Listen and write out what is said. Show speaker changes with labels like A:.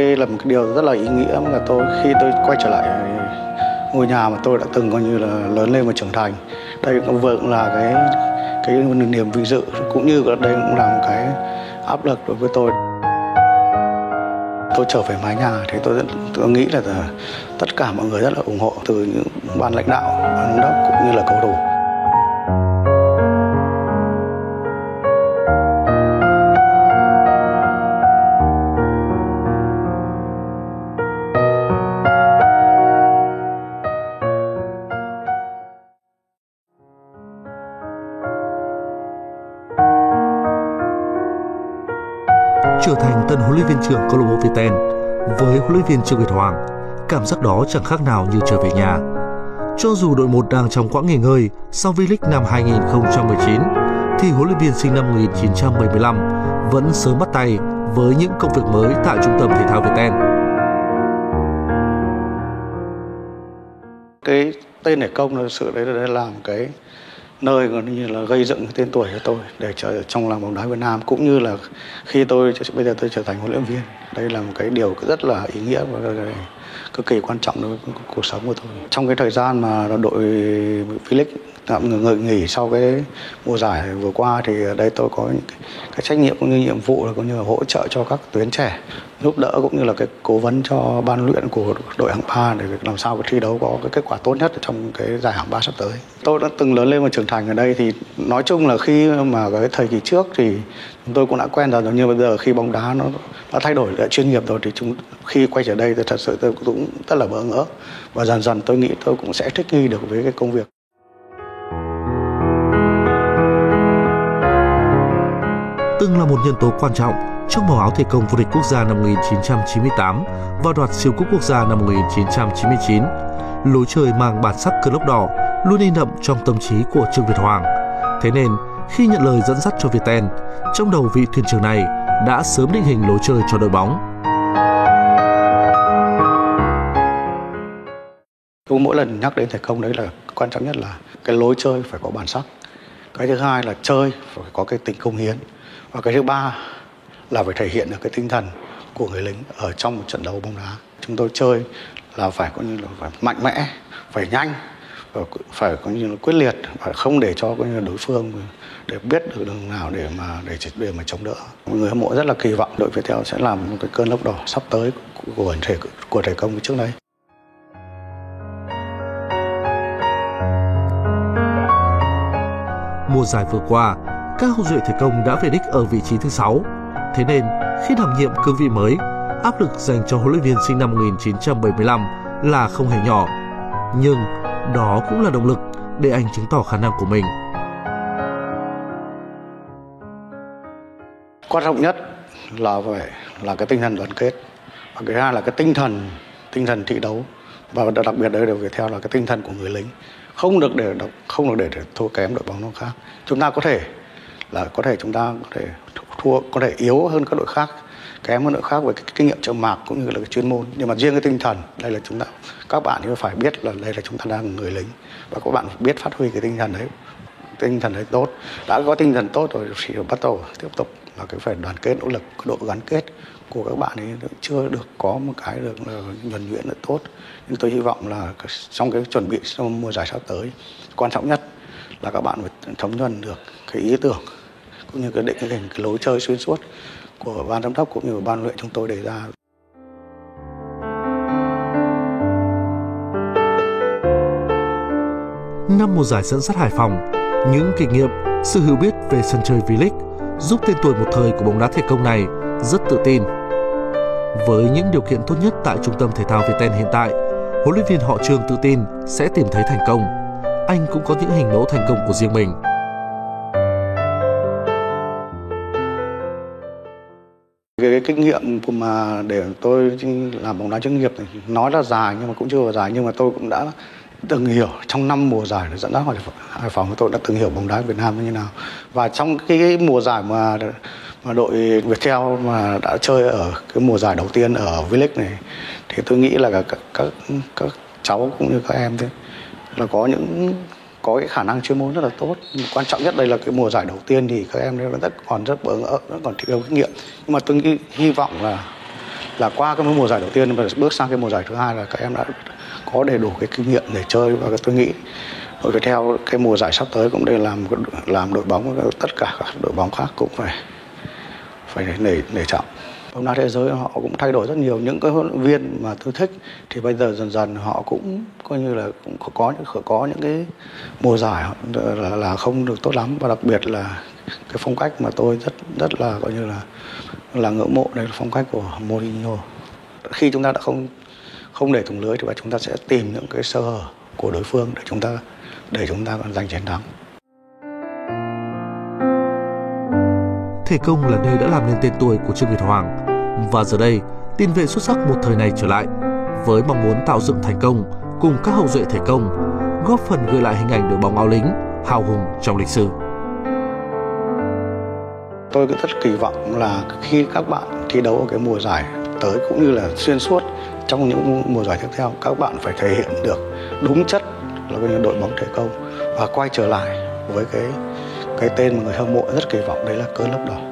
A: đây là một cái điều rất là ý nghĩa mà khi tôi quay trở lại ngôi nhà mà tôi đã từng coi như là lớn lên và trưởng thành. Đây cũng vừa là cái niềm vinh dự, cũng như đây cũng là một cái áp lực đối với tôi. Tôi trở về mái nhà thì tôi nghĩ là tất cả mọi người rất là ủng hộ, từ những ban lãnh đạo, ban giám đốc cũng như là cầu thủ.
B: Trở thành tân huấn luyện viên trưởng câu lạc bộ Viettel với huấn luyện viên Trương Việt Hoàng, cảm giác đó chẳng khác nào như trở về nhà. Cho dù đội 1 đang trong quãng nghỉ ngơi sau V-League năm 2019, thì huấn luyện viên sinh năm 1975 vẫn sớm bắt tay với những công việc mới tại trung tâm thể thao Viettel.
A: Cái tên Hải Công là sự đấy là làm cái nơi gần như là gây dựng cái tên tuổi cho tôi để trở trong làng bóng đá Việt Nam, cũng như là khi bây giờ tôi trở thành huấn luyện viên. Đây là một cái điều rất là ý nghĩa và cực kỳ quan trọng đối với cuộc sống của tôi. Trong cái thời gian mà đội V-League tạm nghỉ sau cái mùa giải vừa qua thì ở đây tôi có những cái trách nhiệm cũng như nhiệm vụ là cũng như là hỗ trợ cho các tuyến trẻ, giúp đỡ cũng như là cái cố vấn cho ban luyện của đội hạng 3 để làm sao cái thi đấu có cái kết quả tốt nhất trong cái giải hạng 3 sắp tới. Tôi đã từng lớn lên và trưởng thành ở đây, thì nói chung là khi mà cái thời kỳ trước thì chúng tôi cũng đã quen rồi, nhưng bây giờ khi bóng đá nó đã thay đổi, đã chuyên nghiệp rồi, thì khi quay trở đây thì thật sự tôi cũng rất là bỡ ngỡ, và dần dần tôi nghĩ tôi cũng sẽ thích nghi được với cái công việc.
B: Từng là một nhân tố quan trọng trong màu áo thể công vô địch quốc gia năm 1998 và đoạt siêu cúp quốc gia năm 1999, lối chơi mang bản sắc cờ lốc đỏ luôn in đậm trong tâm trí của Trương Việt Hoàng. Thế nên, khi nhận lời dẫn dắt cho Viettel, trong đầu vị thuyền trưởng này đã sớm định hình lối chơi cho đội bóng.
A: Mỗi lần nhắc đến thể công đấy là quan trọng nhất là cái lối chơi phải có bản sắc. Cái thứ hai là chơi phải có cái tính cống hiến. Và cái thứ ba là phải thể hiện được cái tinh thần của người lính ở trong một trận đấu bóng đá. Chúng tôi chơi là phải có như là phải mạnh mẽ, phải nhanh, và phải có như là quyết liệt, và không để cho có như là đối phương để biết được đường nào để mà chống đỡ. Mọi người hâm mộ rất là kỳ vọng đội Viettel sẽ làm một cái cơn lốc đỏ sắp tới của thể công trước đây.
B: Mùa giải vừa qua, các hậu duệ thể công đã về đích ở vị trí thứ 6. Thế nên, khi đảm nhiệm cương vị mới, áp lực dành cho huấn luyện viên sinh năm 1975 là không hề nhỏ. Nhưng đó cũng là động lực để anh chứng tỏ khả năng của mình.
A: Quan trọng nhất là cái tinh thần đoàn kết, và cái hai là cái tinh thần thi đấu, và đặc biệt đây là Viettel là cái tinh thần của người lính, không được để thua kém đội bóng nào khác. Chúng ta có thể chúng ta có thể yếu hơn các đội khác, kém hơn đội khác với cái kinh nghiệm trận mạc cũng như là cái chuyên môn, nhưng mà riêng cái tinh thần đây là các bạn phải biết là đây là chúng ta đang người lính, và các bạn biết phát huy cái tinh thần đấy tốt. Đã có tinh thần tốt rồi thì bắt đầu tiếp tục là cái phải đoàn kết, nỗ lực. Cái độ gắn kết của các bạn ấy chưa được có một cái được nhuần nhuyễn được tốt, nhưng tôi hy vọng là trong cái chuẩn bị trong mùa giải sắp tới, quan trọng nhất là các bạn phải thống nhất được cái ý tưởng cũng như cái định hình, cái lối chơi xuyên suốt của ban giám đốc cũng như ban luyện chúng tôi đề ra.
B: Năm mùa giải dẫn dắt Hải Phòng, những kinh nghiệm, sự hiểu biết về sân chơi V-League giúp tên tuổi một thời của bóng đá thể công này rất tự tin. Với những điều kiện tốt nhất tại trung tâm thể thao Viettel hiện tại, huấn luyện viên họ Trương tự tin sẽ tìm thấy thành công. Anh cũng có những hình mẫu thành công của riêng mình.
A: Cái kinh nghiệm mà để tôi làm bóng đá chuyên nghiệp thì nói là dài nhưng mà cũng chưa dài, nhưng mà tôi cũng đã từng hiểu trong 5 mùa giải dẫn dắt Hải Phòng, tôi đã từng hiểu bóng đá Việt Nam như thế nào. Và trong cái mùa giải mà đội Viettel mà đã chơi ở cái mùa giải đầu tiên ở V-League này, thì tôi nghĩ là các cháu cũng như các em thế là có cái khả năng chuyên môn rất là tốt. Nhưng quan trọng nhất đây là cái mùa giải đầu tiên thì các em còn rất bỡ ngỡ, còn thiếu kinh nghiệm. Nhưng mà tôi hy vọng là qua cái mùa giải đầu tiên và bước sang cái mùa giải thứ hai là các em đã có đầy đủ cái kinh nghiệm để chơi, và tôi nghĩ đội Viettel cái mùa giải sắp tới cũng để làm đội bóng, tất cả các đội bóng khác cũng phải nể trọng. Bóng đá thế giới họ cũng thay đổi rất nhiều, những cái huấn luyện viên mà tôi thích thì bây giờ dần dần họ cũng coi như là cũng có những cái mùa giải là không được tốt lắm, và đặc biệt là cái phong cách mà tôi rất là coi như là ngưỡng mộ, đây là phong cách của Mourinho. Khi chúng ta đã không để thủng lưới thì chúng ta sẽ tìm những cái sơ hở của đối phương để chúng ta giành chiến thắng.
B: Thể công là nơi đã làm nên tên tuổi của Trương Việt Hoàng, và giờ đây tiền vệ xuất sắc một thời này trở lại với mong muốn tạo dựng thành công cùng các hậu duệ thể công, góp phần gợi lại hình ảnh đội bóng áo lính hào hùng trong lịch sử.
A: Tôi cũng rất kỳ vọng là khi các bạn thi đấu ở cái mùa giải tới cũng như là xuyên suốt trong những mùa giải tiếp theo, các bạn phải thể hiện được đúng chất là đội bóng thể công và quay trở lại với cái tên mà người hâm mộ rất kỳ vọng, đấy là cơn lốc đỏ.